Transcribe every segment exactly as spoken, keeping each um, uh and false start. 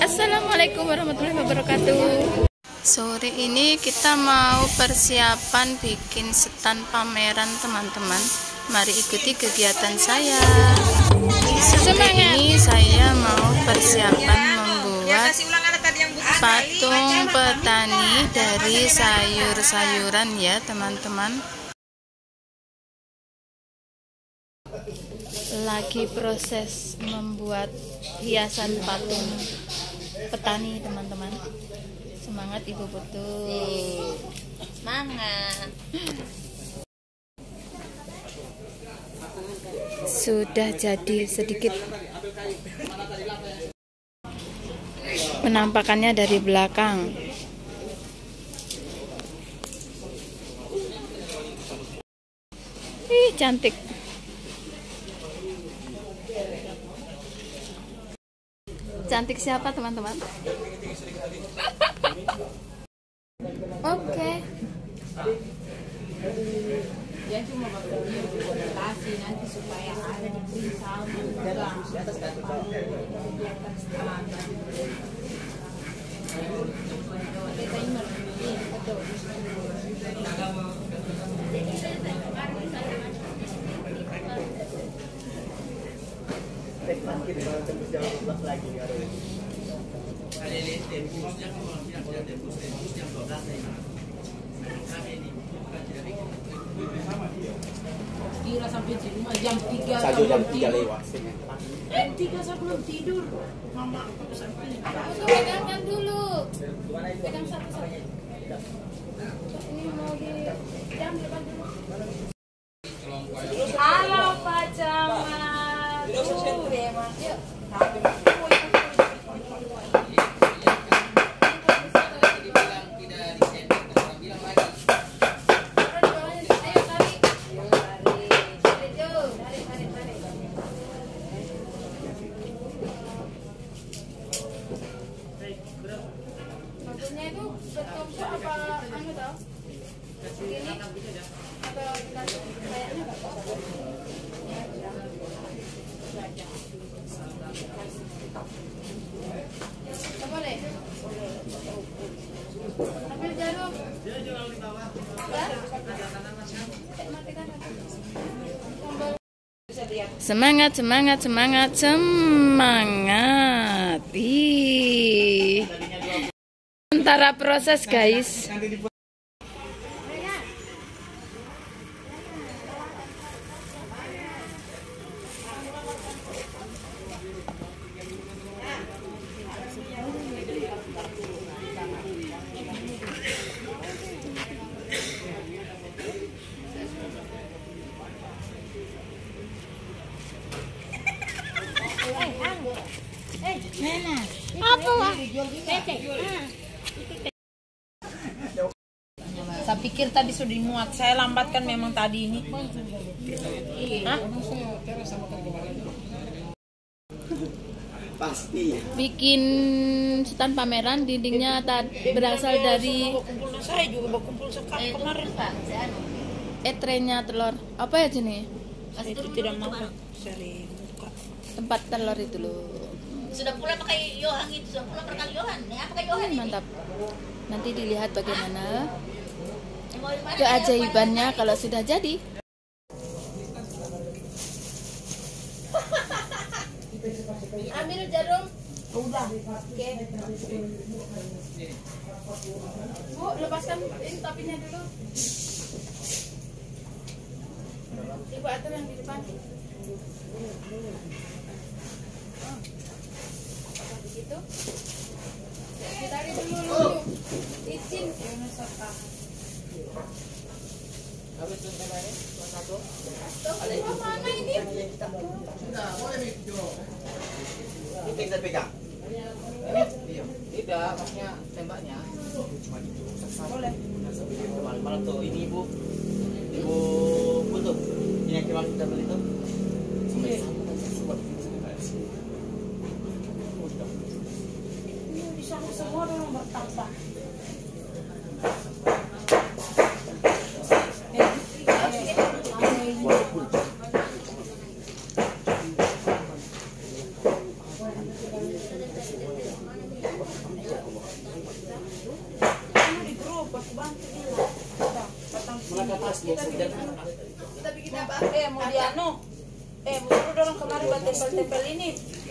Assalamualaikum warahmatullahi wabarakatuh. Sore ini kita mau persiapan bikin stand pameran teman-teman. Mari ikuti kegiatan saya. Sore ini saya mau persiapan membuat patung petani dari sayur-sayuran ya teman-teman. Lagi proses membuat hiasan patung petani teman-teman. Semangat Ibu Putu. Semangat. Sudah jadi sedikit penampakannya dari belakang. Ih, cantik. Cantik siapa teman-teman? Oke. Dia cuma kasih nanti supaya ada di pisau Gila sampai di rumah jam tiga jam tiga lewat. Jam tiga saya belum tidur. Mama aku sampai. Pegangkan dulu. Pegang satu-satu. Ini mau di jam depan dulu. Halo Pak Camat. Tuh, memang. Yuk. Maksudnya itu betul apa anu tau? Gini atau kayaknya nggak apa-apa. Coba deh. Ambil jarum. Semangat, semangat, semangat, semangat. Ih. Sementara proses guys. Apa wah? Saya pikir tadi sudah dimuat. Saya lambatkan memang tadi ini. Hah? Pasti. Bikin stand pameran, dindingnya berasal dari Kumpul saya juga berkumpul sekali kemarin. etrenya telur. Apa ya jenis? Saya itu tidak mau cari muka. Tempat telur itu loh. Sudah pula pakai Yohan itu, sudah pula pakai Yohan. Ya, pakai Yohan ini. Mantap. Nanti dilihat bagaimana Ya, mau di mana? keajaibannya kalau sudah jadi. Ambil jarum. Udah. Oke. Bu, lepaskan ini topinya dulu. Ibu atur yang di depan. Begitu. Ditarik dulu dulu. Izin. Habis itu kemarin satu. Tuh, mana ini? Sudah, boleh video. Itu kita pegang. Tidak, maksudnya tembaknya cuma itu. Boleh. Malam-malam tuh ini ibu, ibu Putu, ini yang kemarin kita beli tuh. Sampai Ini bisa semua orang bertambah. Melakatas dia sudah. Kita bikin apa? Eh mau di anu. Eh mau suruh dorong kemari buat tempel-tempel ini.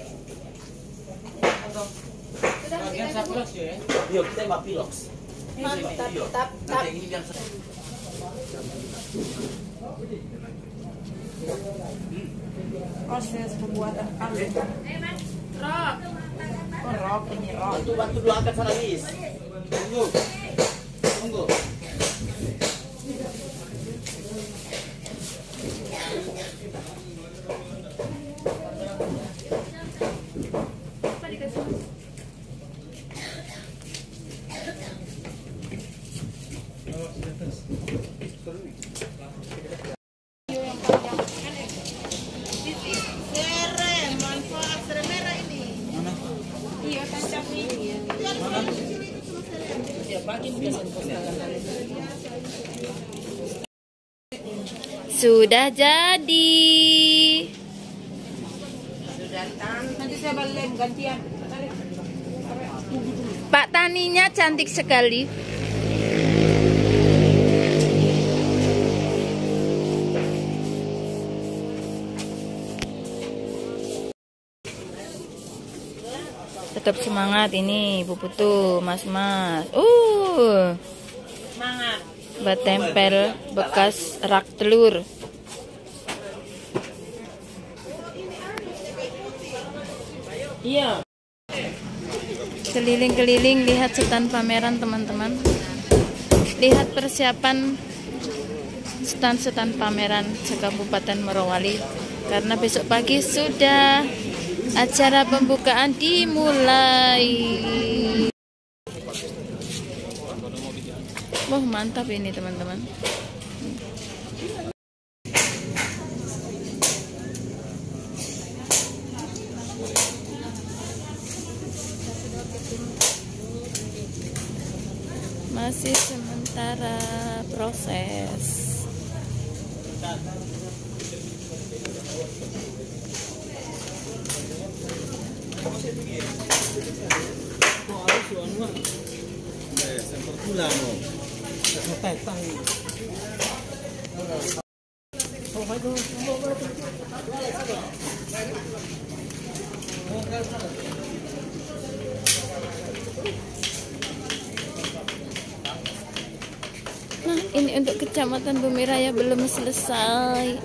Bagian saklok ya. Yuk kita mbak piloks. Tap tap tap. Nanti ini biar Proses pembuatan kaldu. Rok. Oh, rok ini rok. bantu bantu dulu angkat sana Lis. Tunggu. Tunggu. Sudah jadi. Nanti saya balik gantian. Pak Taninya cantik sekali. Tetap semangat ini Bu Putu, Mas-mas. Uh. Semangat. Buat tempel bekas rak telur. Iya. Keliling-keliling lihat stand pameran teman-teman. Lihat persiapan stand-stand pameran se-Kabupaten Morowali. Karena besok pagi sudah acara pembukaan dimulai. Wah, mantap ini teman-teman. Masih sementara proses. Nah, ini untuk Kecamatan Bumi Raya belum selesai.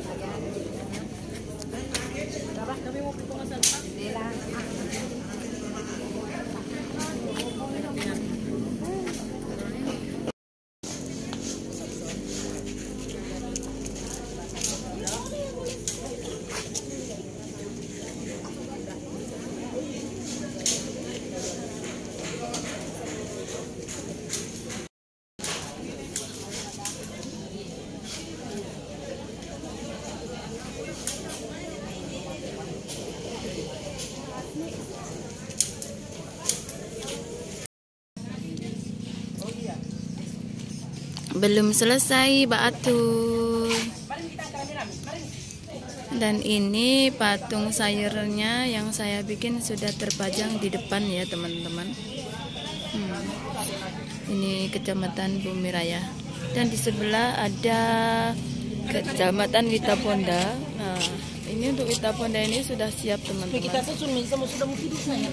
Belum selesai Batul. Dan ini patung sayurnya yang saya bikin sudah terpajang di depan ya teman-teman. hmm. Ini Kecamatan Bumi Raya. Dan di sebelah ada Kecamatan Witaponda. Nah, ini untuk Witaponda ini sudah siap teman-teman. Kita susun sama sudah mau tidur saya.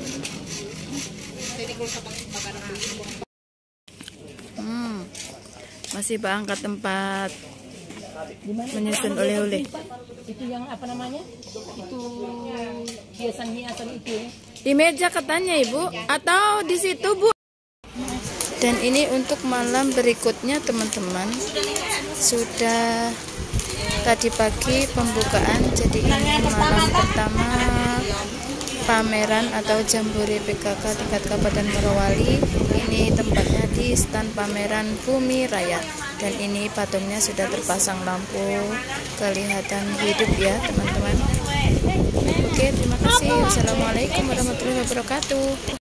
Hmm. Masih berangkat tempat menyusun oleh-oleh. Itu yang apa namanya? Itu hiasan-hiasan itu ya. Di meja katanya Ibu atau di situ Bu. Dan ini untuk malam berikutnya teman-teman. Sudah tadi pagi pembukaan. Jadi ini malam pertama pameran atau Jambore P K K tingkat Kabupaten Morowali. Ini tempatnya di stand pameran Bumi Raya. Dan ini patungnya sudah terpasang lampu, kelihatan hidup ya teman-teman. Oke, terima kasih. Wassalamualaikum warahmatullahi wabarakatuh.